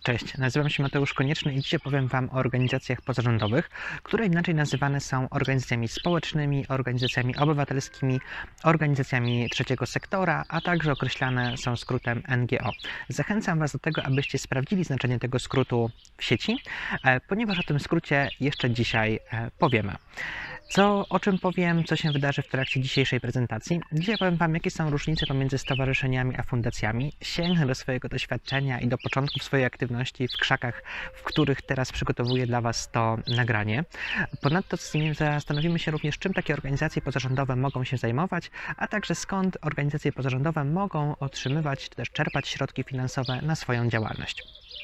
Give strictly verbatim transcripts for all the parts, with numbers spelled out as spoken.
Cześć, nazywam się Mateusz Konieczny i dzisiaj powiem Wam o organizacjach pozarządowych, które inaczej nazywane są organizacjami społecznymi, organizacjami obywatelskimi, organizacjami trzeciego sektora, a także określane są skrótem N G O. Zachęcam Was do tego, abyście sprawdzili znaczenie tego skrótu w sieci, ponieważ o tym skrócie jeszcze dzisiaj powiemy. Co, o czym powiem, co się wydarzy w trakcie dzisiejszej prezentacji. Dzisiaj powiem Wam, jakie są różnice pomiędzy stowarzyszeniami a fundacjami. Sięgnę do swojego doświadczenia i do początków swojej aktywności w krzakach, w których teraz przygotowuję dla Was to nagranie. Ponadto zastanowimy się również, czym takie organizacje pozarządowe mogą się zajmować, a także skąd organizacje pozarządowe mogą otrzymywać czy też czerpać środki finansowe na swoją działalność.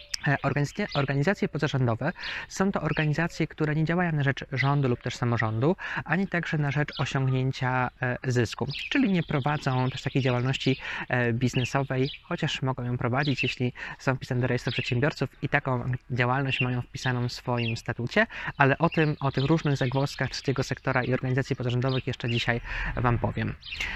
Organizacje pozarządowe są to organizacje, które nie działają na rzecz rządu lub też samorządu, ani także na rzecz osiągnięcia zysku, czyli nie prowadzą też takiej działalności biznesowej, chociaż mogą ją prowadzić, jeśli są wpisane do rejestru przedsiębiorców i taką działalność mają wpisaną w swoim statucie, ale o tym, o tych różnych zagwozdkach trzeciego sektora i organizacji pozarządowych jeszcze dzisiaj Wam powiem.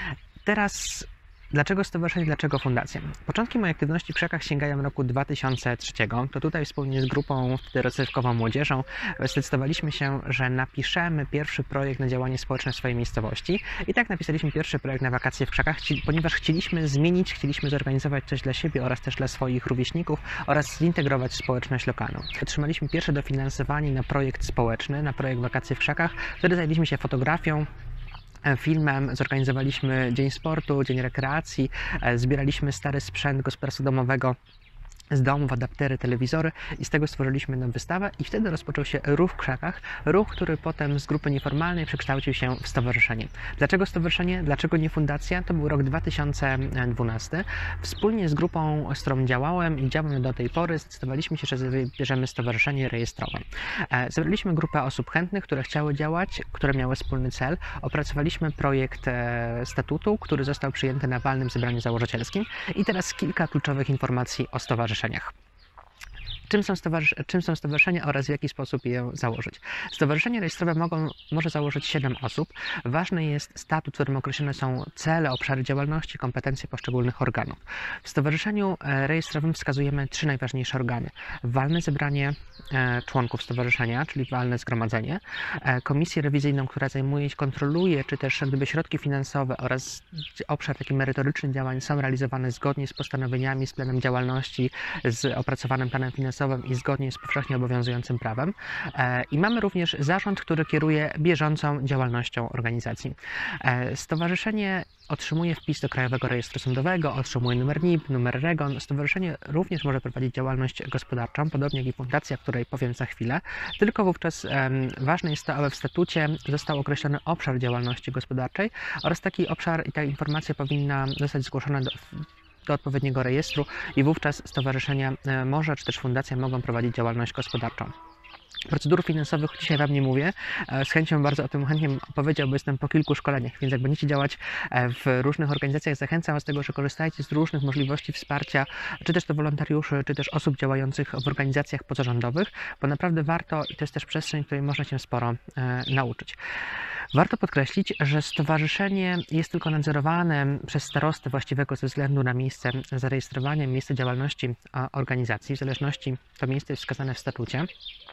Teraz dlaczego stowarzyszenie, dlaczego fundacja? Początki mojej aktywności w krzakach sięgają roku dwa tysiące trzeciego. To tutaj wspólnie z grupą wtedy rozrywkową młodzieżą zdecydowaliśmy się, że napiszemy pierwszy projekt na działanie społeczne w swojej miejscowości. I tak napisaliśmy pierwszy projekt na wakacje w krzakach, ponieważ chcieliśmy zmienić, chcieliśmy zorganizować coś dla siebie oraz też dla swoich rówieśników oraz zintegrować społeczność lokalną. Otrzymaliśmy pierwsze dofinansowanie na projekt społeczny, na projekt wakacje w krzakach. Wtedy zajęliśmy się fotografią, filmem, zorganizowaliśmy dzień sportu, dzień rekreacji, zbieraliśmy stary sprzęt gospodarstwa domowego z domów, adaptery, telewizory i z tego stworzyliśmy nam wystawę i wtedy rozpoczął się ruch w krzakach, ruch, który potem z grupy nieformalnej przekształcił się w stowarzyszenie. Dlaczego stowarzyszenie? Dlaczego nie fundacja? To był rok dwa tysiące dwunasty. Wspólnie z grupą, z którą działałem i działamy do tej pory, zdecydowaliśmy się, że wybierzemy stowarzyszenie rejestrowe. Zebraliśmy grupę osób chętnych, które chciały działać, które miały wspólny cel. Opracowaliśmy projekt statutu, który został przyjęty na walnym zebraniu założycielskim i teraz kilka kluczowych informacji o stowarzyszeniu. Czym są, czym są stowarzyszenia oraz w jaki sposób je założyć? Stowarzyszenie rejestrowe mogą, może założyć siedem osób. Ważny jest statut, w którym określone są cele, obszary działalności, kompetencje poszczególnych organów. W stowarzyszeniu rejestrowym wskazujemy trzy najważniejsze organy. Walne zebranie członków stowarzyszenia, czyli walne zgromadzenie, komisję rewizyjną, która zajmuje się, kontroluje, czy też gdyby środki finansowe oraz obszar taki merytoryczny działań są realizowane zgodnie z postanowieniami, z planem działalności, z opracowanym planem finansowym i zgodnie z powszechnie obowiązującym prawem. I mamy również zarząd, który kieruje bieżącą działalnością organizacji. Stowarzyszenie otrzymuje wpis do Krajowego Rejestru Sądowego, otrzymuje numer N I P, numer REGON. Stowarzyszenie również może prowadzić działalność gospodarczą, podobnie jak i fundacja, o której powiem za chwilę, tylko wówczas um, ważne jest to, aby w statucie został określony obszar działalności gospodarczej oraz taki obszar i ta informacja powinna zostać zgłoszona do do odpowiedniego rejestru i wówczas stowarzyszenia może, czy też fundacja mogą prowadzić działalność gospodarczą. Procedur finansowych dzisiaj Wam nie mówię, z chęcią bardzo o tym chętnie opowiedział, bo jestem po kilku szkoleniach, więc jak będziecie działać w różnych organizacjach, zachęcam Was do tego, że korzystajcie z różnych możliwości wsparcia, czy też to wolontariuszy, czy też osób działających w organizacjach pozarządowych, bo naprawdę warto i to jest też przestrzeń, w której można się sporo e, nauczyć. Warto podkreślić, że stowarzyszenie jest tylko nadzorowane przez starostę właściwego ze względu na miejsce zarejestrowania, miejsce działalności organizacji, w zależności to miejsce jest wskazane w statucie.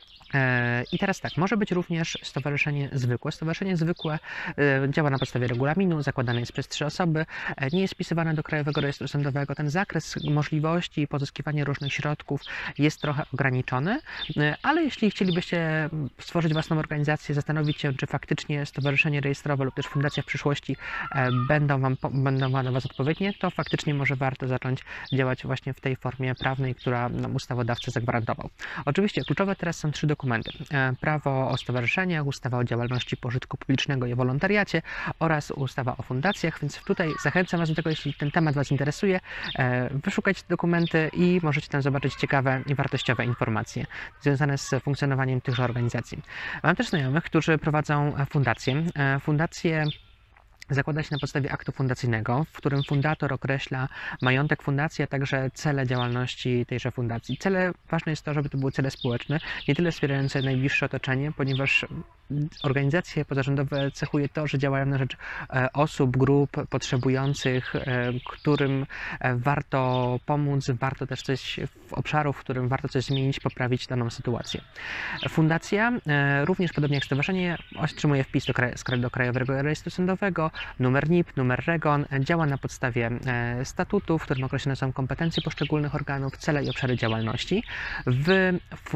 I teraz tak, może być również stowarzyszenie zwykłe. Stowarzyszenie zwykłe działa na podstawie regulaminu, zakładane jest przez trzy osoby, nie jest wpisywane do Krajowego Rejestru Sądowego. Ten zakres możliwości pozyskiwania różnych środków jest trochę ograniczony, ale jeśli chcielibyście stworzyć własną organizację, zastanowić się, czy faktycznie stowarzyszenie rejestrowe lub też fundacja w przyszłości będą wam, będą dla Was odpowiednie, to faktycznie może warto zacząć działać właśnie w tej formie prawnej, która nam ustawodawca zagwarantował. Oczywiście kluczowe teraz są trzy dokumenty. Prawo o stowarzyszeniach, ustawa o działalności pożytku publicznego i wolontariacie oraz ustawa o fundacjach, więc tutaj zachęcam Was do tego, jeśli ten temat Was interesuje, wyszukajcie dokumenty i możecie tam zobaczyć ciekawe i wartościowe informacje związane z funkcjonowaniem tychże organizacji. Mam też znajomych, którzy prowadzą fundacje. Fundacje zakłada się na podstawie aktu fundacyjnego, w którym fundator określa majątek fundacji, a także cele działalności tejże fundacji. Cele, ważne jest to, żeby to były cele społeczne, nie tyle wspierające najbliższe otoczenie, ponieważ organizacje pozarządowe cechuje to, że działają na rzecz osób, grup potrzebujących, którym warto pomóc, warto też coś w obszarów, w którym warto coś zmienić, poprawić daną sytuację. Fundacja, również podobnie jak stowarzyszenie, otrzymuje wpis do, kraj, do Krajowego Rejestru Sądowego, numer N I P, numer REGON, działa na podstawie statutów, w którym określone są kompetencje poszczególnych organów, cele i obszary działalności. W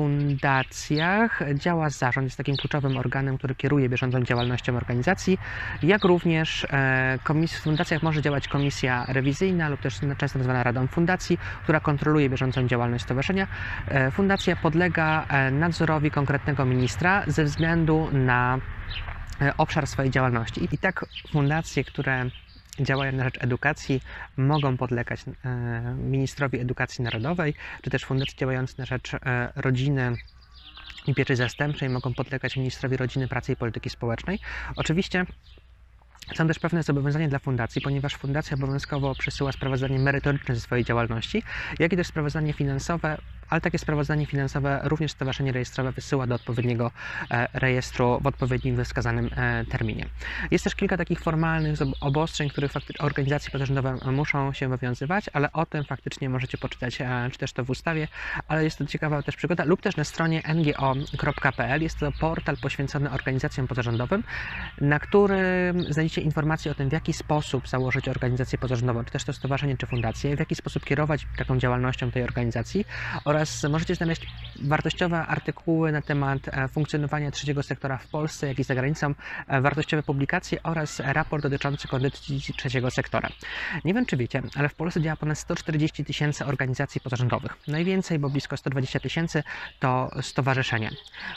fundacjach działa zarząd, jest takim kluczowym organem, który kieruje bieżącą działalnością organizacji, jak również w fundacjach może działać komisja rewizyjna lub też często nazywana Radą Fundacji, która kontroluje bieżącą działalność stowarzyszenia. Fundacja podlega nadzorowi konkretnego ministra ze względu na obszar swojej działalności. I tak fundacje, które działają na rzecz edukacji, mogą podlegać ministrowi edukacji narodowej, czy też fundacje działające na rzecz rodziny i pieczy zastępczej mogą podlegać ministrowi rodziny, pracy i polityki społecznej. Oczywiście są też pewne zobowiązania dla fundacji, ponieważ fundacja obowiązkowo przesyła sprawozdanie merytoryczne ze swojej działalności, jak i też sprawozdanie finansowe, ale takie sprawozdanie finansowe również Stowarzyszenie Rejestrowe wysyła do odpowiedniego rejestru w odpowiednim wskazanym terminie. Jest też kilka takich formalnych obostrzeń, których organizacje pozarządowe muszą się obowiązywać, ale o tym faktycznie możecie poczytać, czy też to w ustawie, ale jest to ciekawa też przygoda, lub też na stronie n g o kropka p l. Jest to portal poświęcony organizacjom pozarządowym, na którym znajdziecie informacje o tym, w jaki sposób założyć organizację pozarządową, czy też to stowarzyszenie, czy fundację, w jaki sposób kierować taką działalnością tej organizacji, oraz możecie znaleźć wartościowe artykuły na temat funkcjonowania trzeciego sektora w Polsce, jak i za granicą, wartościowe publikacje oraz raport dotyczący kondycji trzeciego sektora. Nie wiem, czy wiecie, ale w Polsce działa ponad sto czterdzieści tysięcy organizacji pozarządowych. Najwięcej, bo blisko sto dwadzieścia tysięcy, to stowarzyszenia.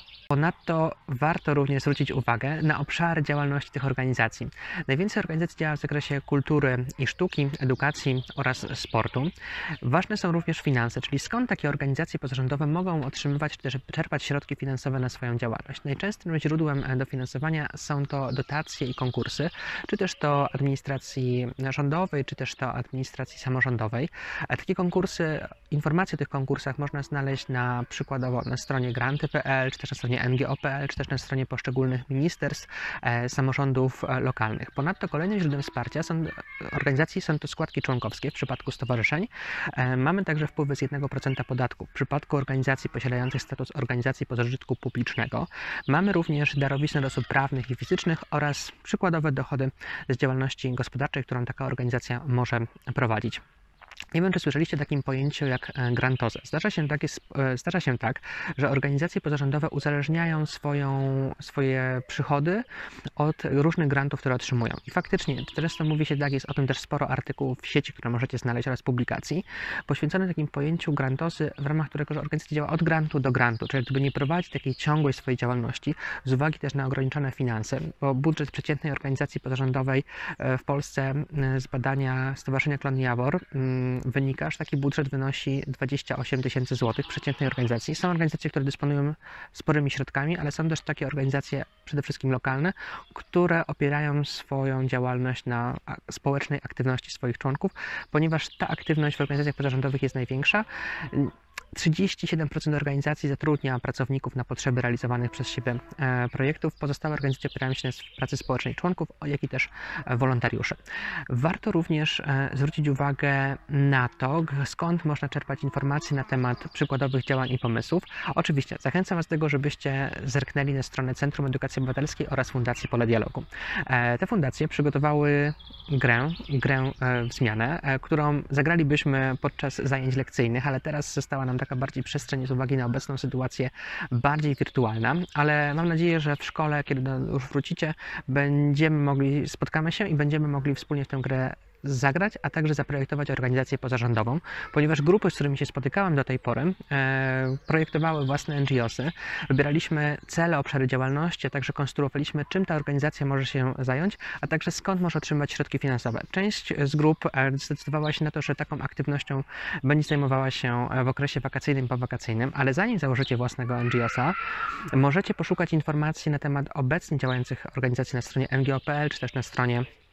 Ponadto warto również zwrócić uwagę na obszary działalności tych organizacji. Najwięcej organizacji działa w zakresie kultury i sztuki, edukacji oraz sportu. Ważne są również finanse, czyli skąd takie organizacje pozarządowe mogą otrzymywać czy też czerpać środki finansowe na swoją działalność. Najczęstszym źródłem dofinansowania są to dotacje i konkursy, czy też to administracji rządowej, czy też to administracji samorządowej. A takie konkursy, informacje o tych konkursach można znaleźć na przykładowo na stronie granty kropka p l, czy też na stronie n g o kropka p l, czy też na stronie poszczególnych ministerstw, e, samorządów e, lokalnych. Ponadto kolejnym źródłem wsparcia są, organizacji są to składki członkowskie w przypadku stowarzyszeń. E, mamy także wpływy z jednego procenta podatku w przypadku organizacji posiadających status organizacji pożytku publicznego. Mamy również darowizny od osób prawnych i fizycznych oraz przykładowe dochody z działalności gospodarczej, którą taka organizacja może prowadzić. Nie wiem, czy słyszeliście o takim pojęciu jak grantoza. Zdarza się, tak, jest, zdarza się tak, że organizacje pozarządowe uzależniają swoją, swoje przychody od różnych grantów, które otrzymują. I faktycznie, często mówi się tak, jest o tym też sporo artykułów w sieci, które możecie znaleźć oraz publikacji, poświęconych takim pojęciu grantozy, w ramach którego organizacja działa od grantu do grantu, czyli gdyby nie prowadzi takiej ciągłej swojej działalności, z uwagi też na ograniczone finanse, bo budżet przeciętnej organizacji pozarządowej w Polsce z badania Stowarzyszenia Klon Jawor wynika, że taki budżet wynosi dwadzieścia osiem tysięcy złotych przeciętnej organizacji. Są organizacje, które dysponują sporymi środkami, ale są też takie organizacje, przede wszystkim lokalne, które opierają swoją działalność na społecznej aktywności swoich członków, ponieważ ta aktywność w organizacjach pozarządowych jest największa. trzydzieści siedem procent organizacji zatrudnia pracowników na potrzeby realizowanych przez siebie projektów. Pozostałe organizacje opierają się na pracy społecznej członków, jak i też wolontariuszy. Warto również zwrócić uwagę na to, skąd można czerpać informacje na temat przykładowych działań i pomysłów. Oczywiście zachęcam Was do tego, żebyście zerknęli na stronę Centrum Edukacji Obywatelskiej oraz Fundacji Pole Dialogu. Te fundacje przygotowały grę, grę w zmianę, którą zagralibyśmy podczas zajęć lekcyjnych, ale teraz została nam taka bardziej przestrzeń z uwagi na obecną sytuację bardziej wirtualna, ale mam nadzieję, że w szkole, kiedy już wrócicie, będziemy mogli, spotkamy się i będziemy mogli wspólnie w tę grę zagrać, a także zaprojektować organizację pozarządową, ponieważ grupy, z którymi się spotykałem do tej pory, e, projektowały własne N G O sy, wybieraliśmy cele, obszary działalności, a także konstruowaliśmy, czym ta organizacja może się zająć, a także skąd może otrzymać środki finansowe. Część z grup zdecydowała się na to, że taką aktywnością będzie zajmowała się w okresie wakacyjnym, powakacyjnym, ale zanim założycie własnego N G O sa, możecie poszukać informacji na temat obecnie działających organizacji na stronie n g o kropka p l, czy też na stronie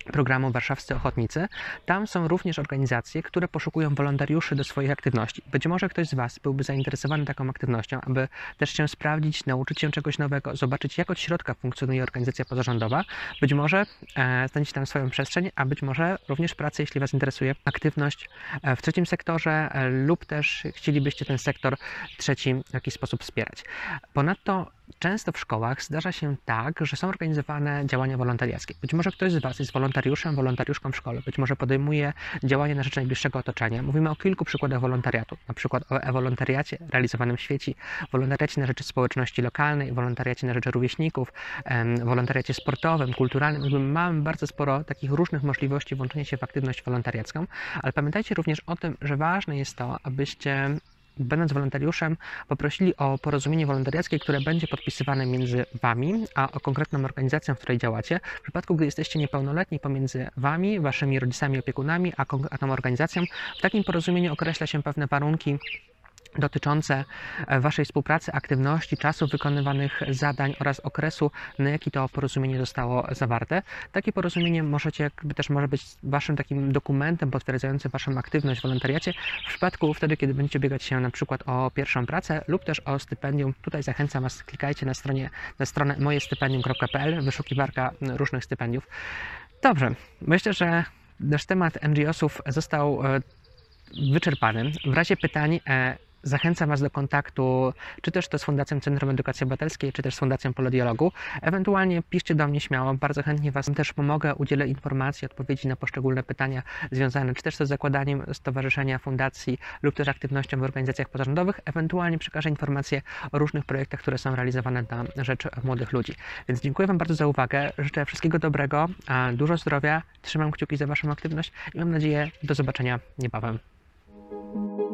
programu Warszawscy Ochotnicy. Tam są również organizacje, które poszukują wolontariuszy do swoich aktywności. Być może ktoś z Was byłby zainteresowany taką aktywnością, aby też się sprawdzić, nauczyć się czegoś nowego, zobaczyć, jak od środka funkcjonuje organizacja pozarządowa. Być może e, znajdziecie tam swoją przestrzeń, a być może również pracę, jeśli Was interesuje aktywność w trzecim sektorze e, lub też chcielibyście ten sektor trzeci w jakiś sposób wspierać. Ponadto często w szkołach zdarza się tak, że są organizowane działania wolontariackie. Być może ktoś z Was jest wolontariuszem, wolontariuszką w szkole, być może podejmuje działania na rzecz najbliższego otoczenia. Mówimy o kilku przykładach wolontariatu, na przykład o e-wolontariacie realizowanym w sieci, wolontariacie na rzecz społeczności lokalnej, wolontariacie na rzecz rówieśników, wolontariacie sportowym, kulturalnym. Mamy bardzo sporo takich różnych możliwości włączenia się w aktywność wolontariacką, ale pamiętajcie również o tym, że ważne jest to, abyście będąc wolontariuszem, poprosili o porozumienie wolontariackie, które będzie podpisywane między Wami, a o konkretną organizacją, w której działacie. W przypadku, gdy jesteście niepełnoletni, pomiędzy Wami, Waszymi rodzicami, opiekunami, a, a tą organizacją, w takim porozumieniu określa się pewne warunki dotyczące Waszej współpracy, aktywności, czasu wykonywanych zadań oraz okresu, na jaki to porozumienie zostało zawarte. Takie porozumienie możecie, jakby też może być Waszym takim dokumentem potwierdzającym Waszą aktywność w wolontariacie w przypadku wtedy, kiedy będziecie biegać się na przykład o pierwszą pracę lub też o stypendium. Tutaj zachęcam Was, klikajcie na, stronie, na stronę moje stypendium kropka p l, wyszukiwarka różnych stypendiów. Dobrze, myślę, że nasz temat N G O sów został wyczerpany. W razie pytań zachęcam Was do kontaktu, czy też to z Fundacją Centrum Edukacji Obywatelskiej, czy też z Fundacją Polo Dialogu. Ewentualnie piszcie do mnie śmiało, bardzo chętnie Was też pomogę, udzielę informacji, odpowiedzi na poszczególne pytania związane, czy też z zakładaniem stowarzyszenia, fundacji lub też aktywnością w organizacjach pozarządowych. Ewentualnie przekażę informacje o różnych projektach, które są realizowane na rzecz młodych ludzi. Więc dziękuję Wam bardzo za uwagę, życzę wszystkiego dobrego, dużo zdrowia, trzymam kciuki za Waszą aktywność i mam nadzieję do zobaczenia niebawem.